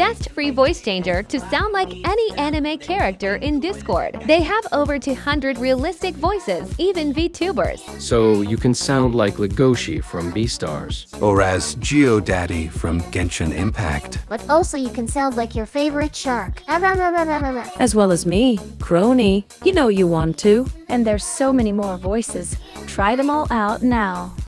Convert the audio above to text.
best free voice changer to sound like any anime character in Discord. They have over 200 realistic voices, even VTubers. So you can sound like Legoshi from Beastars. Or as GeoDaddy from Genshin Impact. But also you can sound like your favorite shark. As well as me, Crony. You know you want to. And there's so many more voices. Try them all out now.